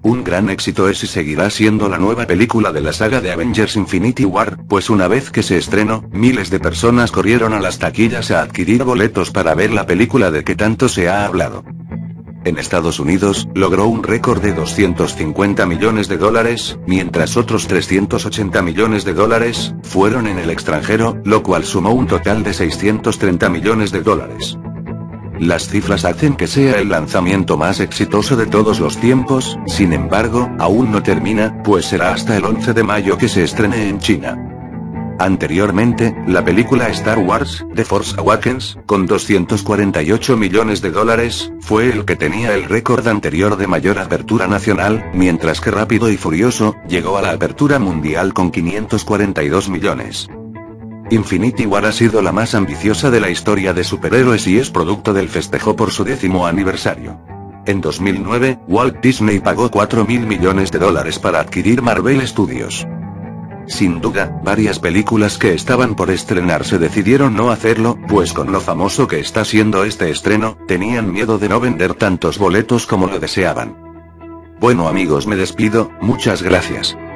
Un gran éxito es y seguirá siendo la nueva película de la saga de Avengers Infinity War, pues una vez que se estrenó, miles de personas corrieron a las taquillas a adquirir boletos para ver la película de que tanto se ha hablado. En Estados Unidos, logró un récord de $250 millones, mientras otros $380 millones fueron en el extranjero, lo cual sumó un total de $630 millones. Las cifras hacen que sea el lanzamiento más exitoso de todos los tiempos, sin embargo, aún no termina, pues será hasta el 11 de mayo que se estrene en China. Anteriormente, la película Star Wars, The Force Awakens, con $248 millones, fue el que tenía el récord anterior de mayor apertura nacional, mientras que Rápido y Furioso, llegó a la apertura mundial con $542 millones. Infinity War ha sido la más ambiciosa de la historia de superhéroes y es producto del festejo por su 10º aniversario. En 2009, Walt Disney pagó $4.000 millones para adquirir Marvel Studios. Sin duda, varias películas que estaban por estrenarse decidieron no hacerlo, pues con lo famoso que está siendo este estreno, tenían miedo de no vender tantos boletos como lo deseaban. Bueno amigos, me despido, muchas gracias.